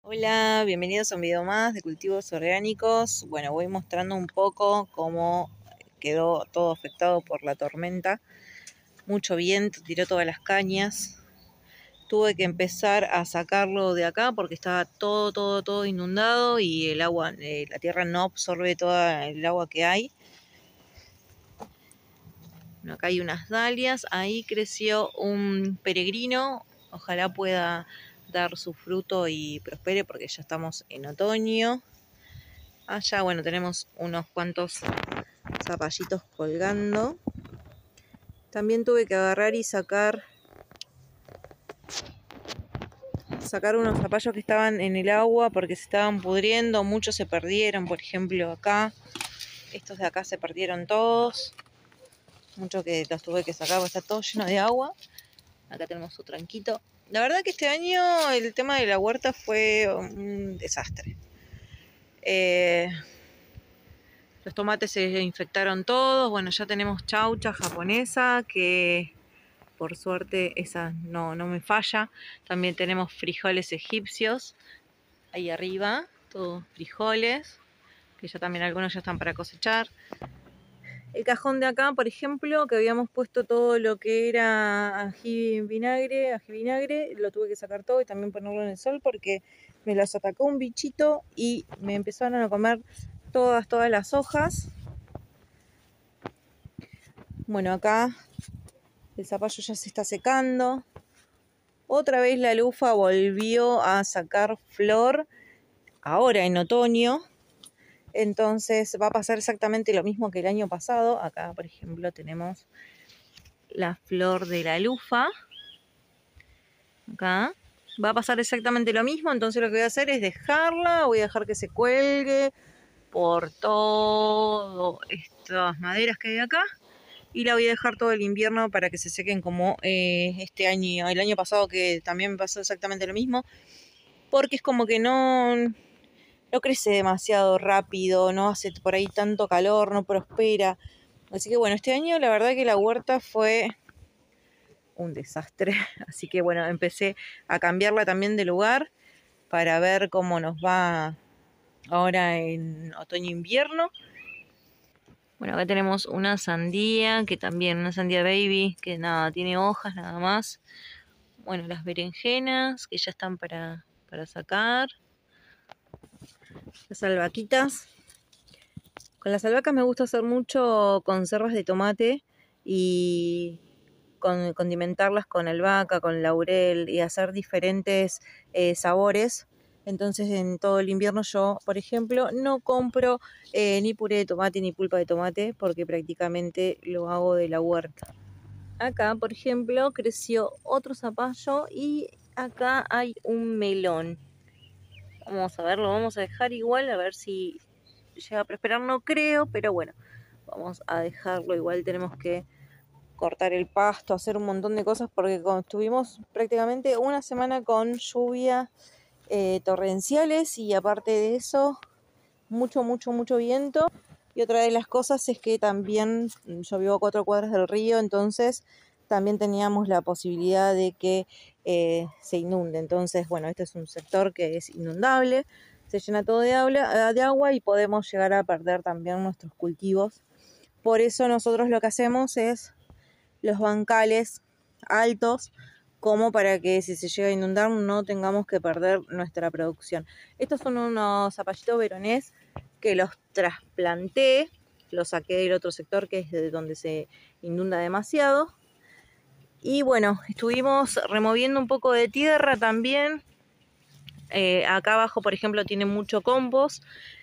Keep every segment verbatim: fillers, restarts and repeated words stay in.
Hola, bienvenidos a un video más de cultivos orgánicos. Bueno, voy mostrando un poco cómo quedó todo afectado por la tormenta. Mucho viento, tiró todas las cañas. Tuve que empezar a sacarlo de acá porque estaba todo, todo, todo inundado y el agua, eh, la tierra no absorbe toda el agua que hay. Bueno, acá hay unas dalias, ahí creció un peregrino. Ojalá pueda dar su fruto y prospere porque ya estamos en otoño. Allá, bueno, tenemos unos cuantos zapallitos colgando. También tuve que agarrar y sacar sacar unos zapallos que estaban en el agua porque se estaban pudriendo. Muchos se perdieron, por ejemplo acá. Estos de acá se perdieron todos. Muchos que los tuve que sacar porque está todo lleno de agua. Acá tenemos otro tranquito. La verdad que este año el tema de la huerta fue un desastre. Eh... Los tomates se infectaron todos. Bueno, ya tenemos chaucha japonesa, que por suerte esa no, no me falla. También tenemos frijoles egipcios. Ahí arriba, todos frijoles, que ya también algunos ya están para cosechar. El cajón de acá, por ejemplo, que habíamos puesto todo lo que era ají vinagre, ají vinagre, lo tuve que sacar todo y también ponerlo en el sol porque me las atacó un bichito y me empezaron a comer todas, todas las hojas. Bueno, acá el zapallo ya se está secando. Otra vez la lufa volvió a sacar flor, ahora en otoño. Entonces va a pasar exactamente lo mismo que el año pasado. Acá, por ejemplo, tenemos la flor de la lufa. Acá va a pasar exactamente lo mismo. Entonces lo que voy a hacer es dejarla. Voy a dejar que se cuelgue por todas estas maderas que hay acá. Y la voy a dejar todo el invierno para que se sequen como eh, este año, el año pasado, que también me pasó exactamente lo mismo. Porque es como que no, no crece demasiado rápido, no hace por ahí tanto calor, no prospera. Así que bueno, este año la verdad que la huerta fue un desastre. Así que bueno, empecé a cambiarla también de lugar para ver cómo nos va ahora en otoño-invierno. Bueno, acá tenemos una sandía, que también, una sandía baby, que nada, tiene hojas nada más. Bueno, las berenjenas, que ya están para, para sacar. Las albahaquitas. Con las albahacas me gusta hacer mucho conservas de tomate y con, condimentarlas con albahaca, con laurel y hacer diferentes eh, sabores. Entonces en todo el invierno yo, por ejemplo, no compro eh, ni puré de tomate ni pulpa de tomate porque prácticamente lo hago de la huerta. Acá, por ejemplo, creció otro zapallo y acá hay un melón. Vamos a ver, lo vamos a dejar igual, a ver si llega a prosperar, no creo, pero bueno, vamos a dejarlo. Igual tenemos que cortar el pasto, hacer un montón de cosas porque estuvimos prácticamente una semana con lluvia eh, torrenciales y aparte de eso mucho mucho mucho viento. Y otra de las cosas es que también yo vivo a cuatro cuadras del río, entonces también teníamos la posibilidad de que eh, se inunde. Entonces bueno, este es un sector que es inundable, se llena todo de agua, de agua y podemos llegar a perder también nuestros cultivos. Por eso nosotros lo que hacemos es los bancales altos, como para que si se llega a inundar no tengamos que perder nuestra producción. Estos son unos zapallitos veronés que los trasplanté, los saqué del otro sector que es de donde se inunda demasiado. Y bueno, estuvimos removiendo un poco de tierra también. Eh, acá abajo, por ejemplo, tiene mucho compost.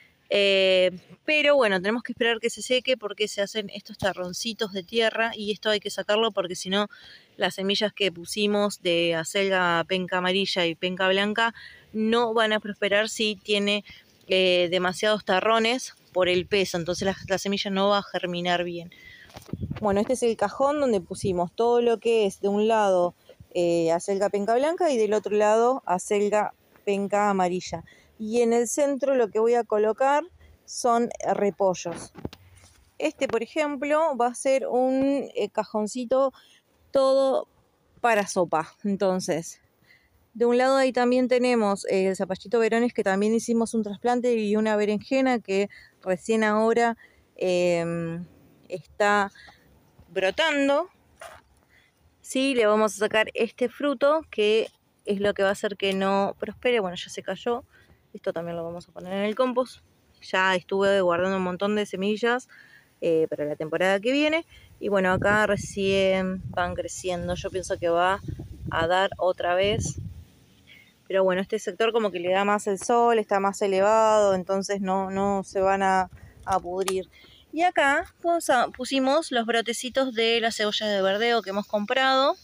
Eh, pero bueno, tenemos que esperar que se seque porque se hacen estos terroncitos de tierra y esto hay que sacarlo porque si no las semillas que pusimos de acelga, penca amarilla y penca blanca no van a prosperar si tiene eh, demasiados terrones por el peso, entonces la, la semilla no va a germinar bien. Bueno, este es el cajón donde pusimos todo lo que es de un lado eh, acelga, penca blanca y del otro lado acelga, penca amarilla. Y en el centro lo que voy a colocar son repollos. Este, por ejemplo, va a ser un eh, cajoncito todo para sopa. Entonces, De un lado ahí también tenemos eh, el zapallito verones, que también hicimos un trasplante, y una berenjena que recién ahora eh, está brotando. Sí, le vamos a sacar este fruto que es lo que va a hacer que no prospere. Bueno, ya se cayó. Esto también lo vamos a poner en el compost. Ya estuve guardando un montón de semillas eh, para la temporada que viene. Y bueno, acá recién van creciendo. Yo pienso que va a dar otra vez. Pero bueno, este sector como que le da más el sol, está más elevado, entonces no, no se van a, a pudrir. Y acá pues, pusimos los brotecitos de las cebollas de verdeo que hemos comprado.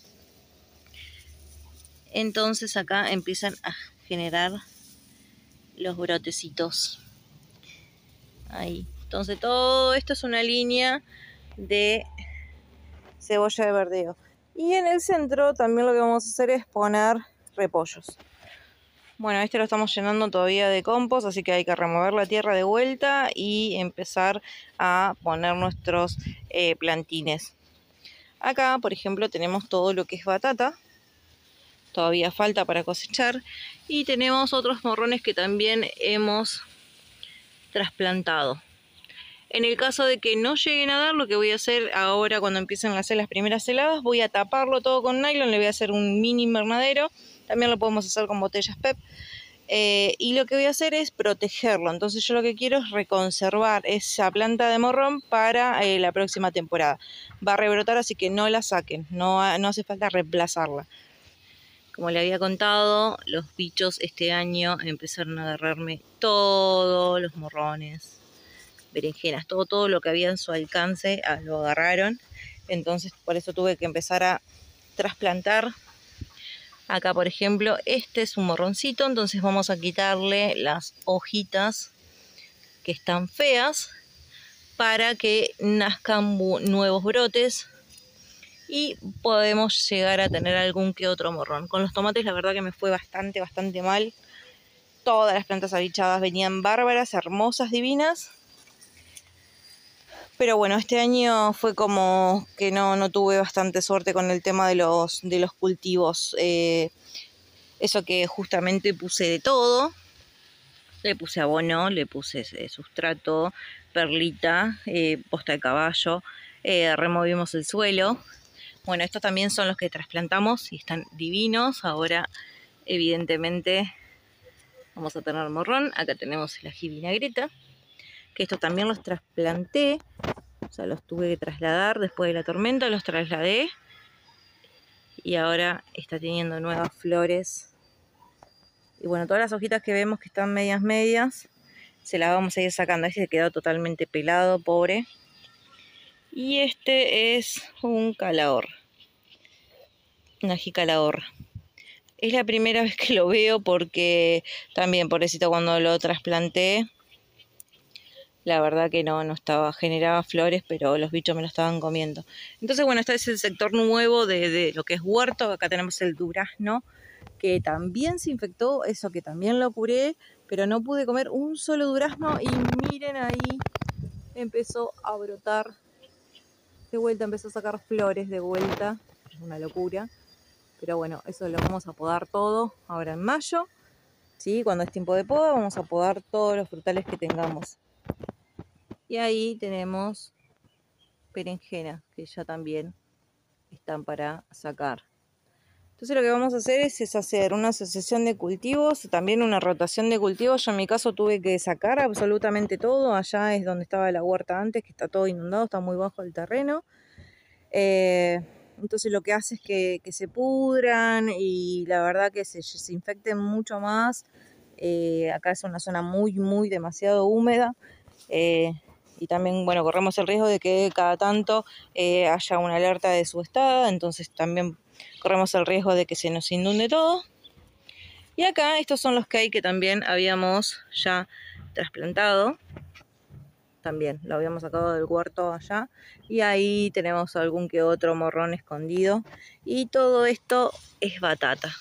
Entonces acá empiezan a generar los brotecitos. Ahí. Entonces todo esto es una línea de cebolla de verdeo. Y en el centro también lo que vamos a hacer es poner repollos. Bueno, este lo estamos llenando todavía de compost, así que hay que remover la tierra de vuelta y empezar a poner nuestros eh, plantines. Acá, por ejemplo, tenemos todo lo que es batata. Todavía falta para cosechar. Y tenemos otros morrones que también hemos trasplantado. En el caso de que no lleguen a dar, lo que voy a hacer ahora cuando empiecen a hacer las primeras heladas, voy a taparlo todo con nylon, le voy a hacer un mini invernadero. También lo podemos hacer con botellas P E P. Eh, y lo que voy a hacer es protegerlo. Entonces yo lo que quiero es reconservar esa planta de morrón para eh, la próxima temporada. Va a rebrotar, así que no la saquen. No, no hace falta reemplazarla. Como le había contado, los bichos este año empezaron a agarrarme todos los morrones, berenjenas, todo, todo lo que había en su alcance, ah, lo agarraron. Entonces por eso tuve que empezar a trasplantar. Acá, por ejemplo, este es un morroncito, entonces vamos a quitarle las hojitas que están feas para que nazcan nuevos brotes y podemos llegar a tener algún que otro morrón. Con los tomates la verdad que me fue bastante, bastante mal. Todas las plantas abichadas venían bárbaras, hermosas, divinas. Pero bueno, este año fue como que no, no tuve bastante suerte con el tema de los, de los cultivos. Eh, eso que justamente puse de todo. Le puse abono, le puse eh, sustrato, perlita, eh, posta de caballo. Eh, removimos el suelo. Bueno, estos también son los que trasplantamos y están divinos. Ahora, evidentemente, vamos a tener morrón. Acá tenemos el ají vinagreta, que estos también los trasplanté. O sea, los tuve que trasladar después de la tormenta, los trasladé. Y ahora está teniendo nuevas flores. Y bueno, todas las hojitas que vemos que están medias medias, se las vamos a ir sacando. Este se quedó totalmente pelado, pobre. Y este es un calaor. Un ají calaor. Es la primera vez que lo veo porque también, pobrecito, cuando lo trasplanté, la verdad que no, no estaba, generaba flores, pero los bichos me lo estaban comiendo. Entonces, bueno, este es el sector nuevo de, de lo que es huerto. Acá tenemos el durazno, que también se infectó, eso que también lo curé, pero no pude comer un solo durazno. Y miren ahí, empezó a brotar de vuelta, empezó a sacar flores de vuelta. Es una locura. Pero bueno, eso lo vamos a podar todo ahora en mayo. ¿Sí? Cuando es tiempo de poda vamos a podar todos los frutales que tengamos. Y ahí tenemos berenjenas que ya también están para sacar. Entonces lo que vamos a hacer es, es hacer una asociación de cultivos, también una rotación de cultivos. Yo en mi caso tuve que sacar absolutamente todo. Allá es donde estaba la huerta antes, que está todo inundado, está muy bajo el terreno. Eh, entonces lo que hace es que, que se pudran y la verdad que se, se infecten mucho más. Eh, acá es una zona muy, muy demasiado húmeda. Eh, y también, bueno, corremos el riesgo de que cada tanto eh, haya una alerta de subestada, entonces también corremos el riesgo de que se nos inunde todo. Y acá estos son los que hay que también habíamos ya trasplantado. También lo habíamos sacado del huerto allá. Y ahí tenemos algún que otro morrón escondido. Y todo esto es batata.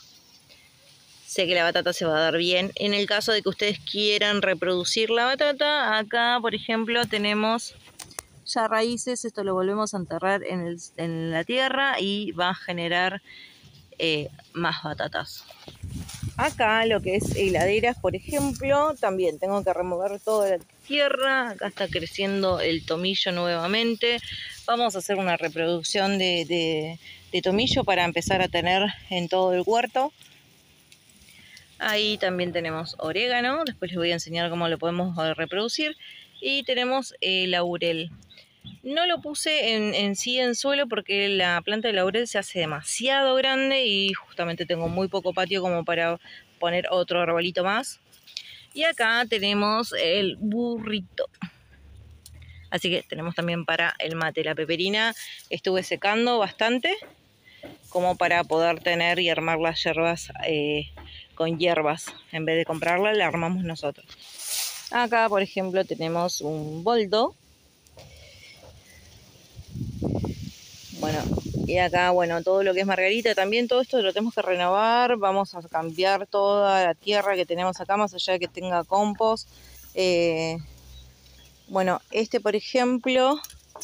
Sé que la batata se va a dar bien. En el caso de que ustedes quieran reproducir la batata, acá por ejemplo tenemos ya raíces. Esto lo volvemos a enterrar en, el, en la tierra y va a generar eh, más batatas. Acá lo que es heladeras, por ejemplo, también tengo que remover toda la tierra. Acá está creciendo el tomillo nuevamente. Vamos a hacer una reproducción de, de, de tomillo para empezar a tener en todo el huerto. Ahí también tenemos orégano, después les voy a enseñar cómo lo podemos reproducir. Y tenemos el laurel. No lo puse en, en sí en suelo porque la planta de laurel se hace demasiado grande y justamente tengo muy poco patio como para poner otro arbolito más. Y acá tenemos el burrito. Así que tenemos también para el mate. La peperina estuve secando bastante como para poder tener y armar las hierbas eh, con hierbas. En vez de comprarla, la armamos nosotros. Acá, por ejemplo, tenemos un boldo. Bueno, y acá, bueno, todo lo que es margarita también, todo esto lo tenemos que renovar. Vamos a cambiar toda la tierra que tenemos acá, más allá de que tenga compost. Eh, bueno, este, por ejemplo,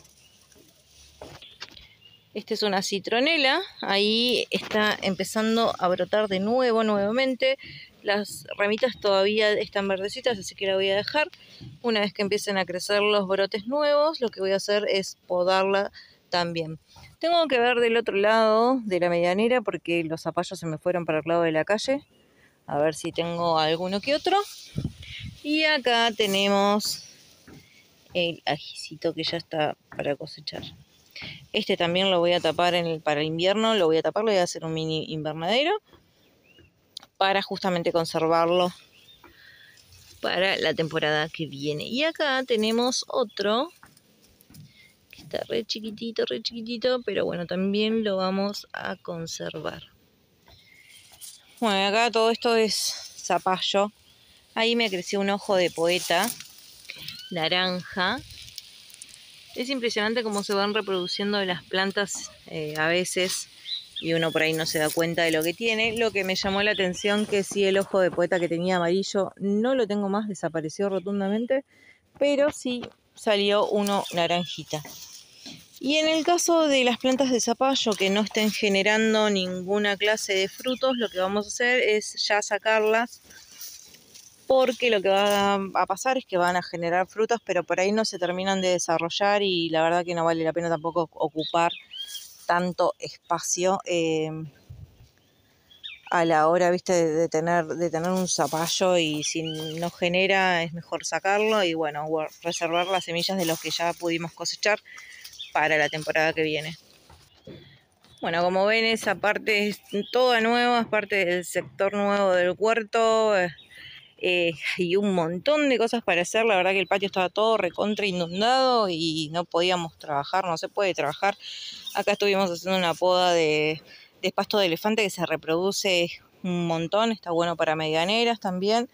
este es una citronela. Ahí está empezando a brotar de nuevo, nuevamente. Las ramitas todavía están verdecitas, así que la voy a dejar. Una vez que empiecen a crecer los brotes nuevos, lo que voy a hacer es podarla también. Tengo que ver del otro lado de la medianera porque los zapallos se me fueron para el lado de la calle. A ver si tengo alguno que otro. Y acá tenemos el ajicito que ya está para cosechar. Este también lo voy a tapar en el, para el invierno. Lo voy a tapar, le voy a hacer un mini invernadero para justamente conservarlo para la temporada que viene. Y acá tenemos otro. Está re chiquitito, re chiquitito, pero bueno, también lo vamos a conservar. Bueno, acá todo esto es zapallo. Ahí me creció un ojo de poeta naranja. Es impresionante cómo se van reproduciendo las plantas eh, a veces y uno por ahí no se da cuenta de lo que tiene. Lo que me llamó la atención que sí, el ojo de poeta que tenía amarillo no lo tengo más, desapareció rotundamente, pero sí salió uno naranjita. Y en el caso de las plantas de zapallo que no estén generando ninguna clase de frutos, lo que vamos a hacer es ya sacarlas, porque lo que va a pasar es que van a generar frutos, pero por ahí no se terminan de desarrollar y la verdad que no vale la pena tampoco ocupar tanto espacio eh, a la hora, viste, de, de, tener, de tener un zapallo, y si no genera es mejor sacarlo y bueno, reservar las semillas de los que ya pudimos cosechar para la temporada que viene. Bueno, como ven, esa parte es toda nueva, es parte del sector nuevo del huerto. Eh, y un montón de cosas para hacer. La verdad que el patio estaba todo recontra inundado y no podíamos trabajar, no se puede trabajar. Acá estuvimos haciendo una poda de, de pasto de elefante que se reproduce un montón, está bueno para medianeras también.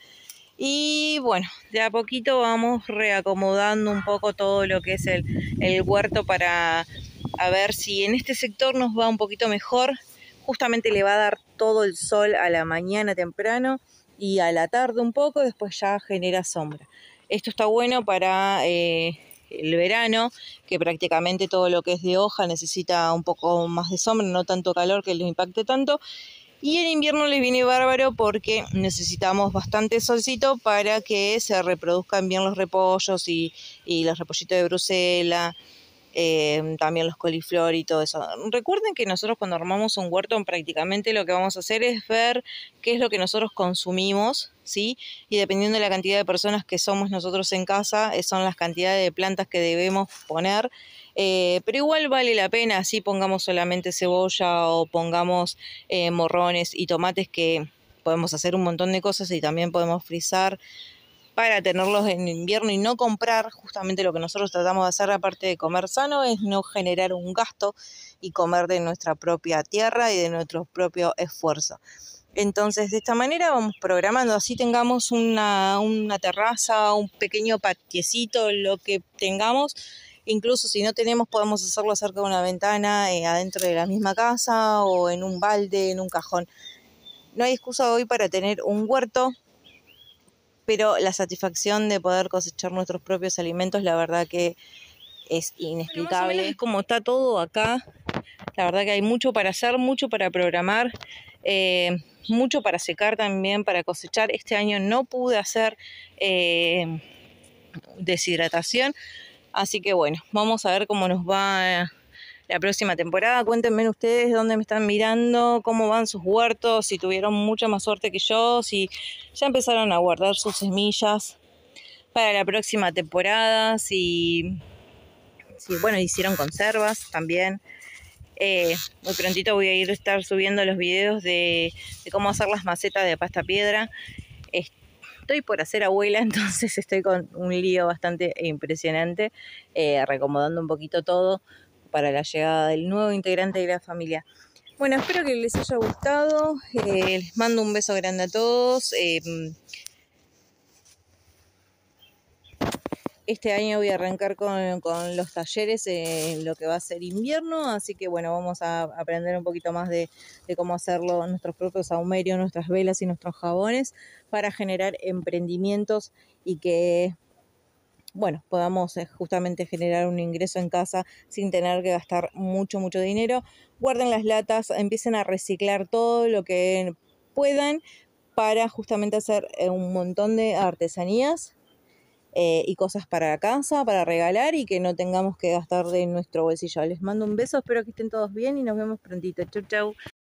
Y bueno, de a poquito vamos reacomodando un poco todo lo que es el, el huerto para a ver si en este sector nos va un poquito mejor. Justamente le va a dar todo el sol a la mañana temprano y a la tarde un poco, después ya genera sombra. Esto está bueno para eh, el verano, que prácticamente todo lo que es de hoja necesita un poco más de sombra, no tanto calor que lo impacte tanto. Y en invierno les viene bárbaro porque necesitamos bastante solcito para que se reproduzcan bien los repollos y, y los repollitos de Bruselas, eh, también los coliflor y todo eso. Recuerden que nosotros cuando armamos un huerto prácticamente lo que vamos a hacer es ver qué es lo que nosotros consumimos, ¿sí? Y dependiendo de la cantidad de personas que somos nosotros en casa, son las cantidades de plantas que debemos poner. Eh, pero igual vale la pena, así pongamos solamente cebolla o pongamos eh, morrones y tomates, que podemos hacer un montón de cosas y también podemos frizar para tenerlos en invierno y no comprar. Justamente lo que nosotros tratamos de hacer, aparte de comer sano, es no generar un gasto y comer de nuestra propia tierra y de nuestro propio esfuerzo. Entonces, de esta manera vamos programando, así tengamos una, una terraza, un pequeño patiecito, lo que tengamos. Incluso si no tenemos, podemos hacerlo cerca de una ventana, eh, adentro de la misma casa o en un balde, en un cajón. No hay excusa hoy para tener un huerto, pero la satisfacción de poder cosechar nuestros propios alimentos, la verdad que es inexplicable. Bueno, más o menos es como está todo acá. La verdad que hay mucho para hacer, mucho para programar. eh, mucho para secar también, para cosechar. Este año no pude hacer eh, deshidratación, así que bueno, vamos a ver cómo nos va la próxima temporada. Cuéntenme ustedes dónde me están mirando, cómo van sus huertos, si tuvieron mucha más suerte que yo, si ya empezaron a guardar sus semillas para la próxima temporada, si, si bueno, hicieron conservas también. Eh, muy prontito voy a ir a estar subiendo los videos de, de cómo hacer las macetas de pasta piedra. Estoy por hacer abuela, entonces estoy con un lío bastante impresionante, eh, reacomodando un poquito todo para la llegada del nuevo integrante de la familia. Bueno, espero que les haya gustado. Eh, les mando un beso grande a todos. Eh, Este año voy a arrancar con, con los talleres en lo que va a ser invierno, así que bueno, vamos a aprender un poquito más de, de cómo hacerlo, nuestros propios sahumerios, nuestras velas y nuestros jabones para generar emprendimientos y que, bueno, podamos justamente generar un ingreso en casa sin tener que gastar mucho, mucho dinero. Guarden las latas, empiecen a reciclar todo lo que puedan para justamente hacer un montón de artesanías. Eh, y cosas para la casa, para regalar y que no tengamos que gastar de nuestro bolsillo. Les mando un beso, espero que estén todos bien y nos vemos prontito. Chau, chau.